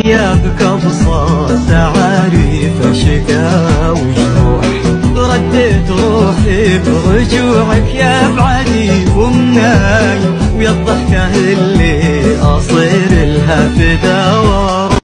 غيابك بصوت تعاريف شقا وجروح، رديت روحي برجوعك يا بعدي ومناي، ويا الضحكة اللي أصير لها فدا